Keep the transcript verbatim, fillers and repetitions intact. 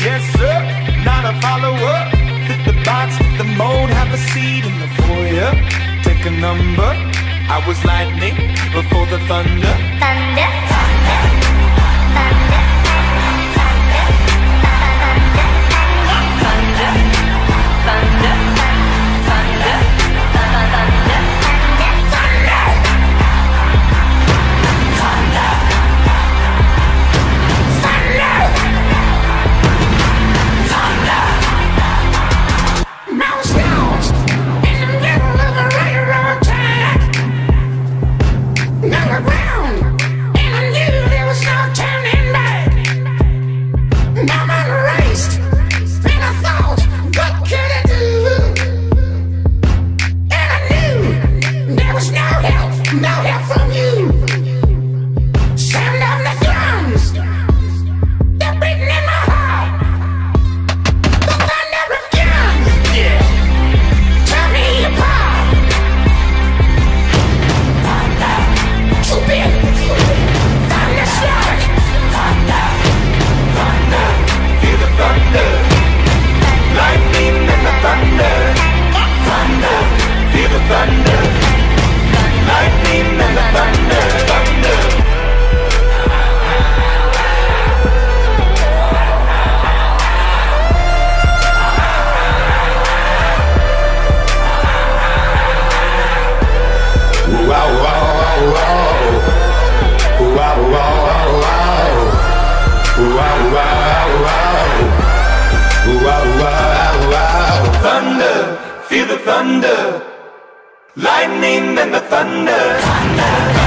Yes, sir, not a follower. Fit the box, fit the mold, have a seat in the foyer. Take a number. I was lightning before the thunder. Thunder, thunder, thunder, thunder, thunder, thunder, thunder, thunder, thunder, lightning and the thunder, thunder.